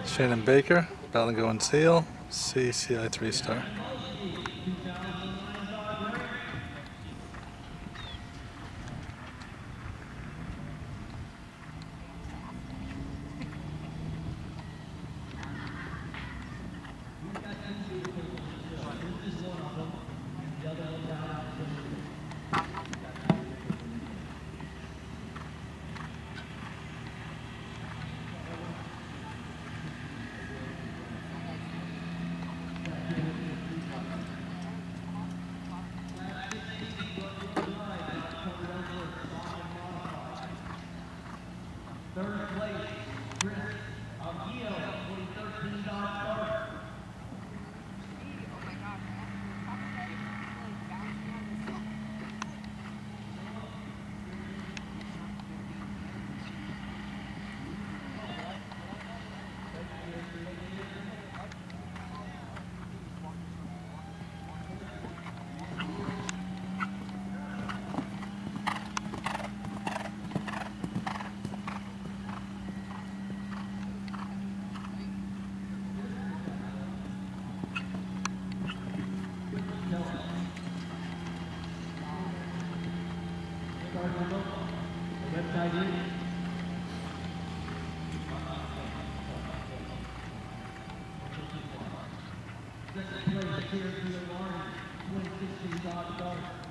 Shannon Baker, Balago and Seal, CCI 3-star. Third place, Chris Aguio, 2013 Dodge Dart. Second place, Pierre Giovanni, 2016 Dodge Dart.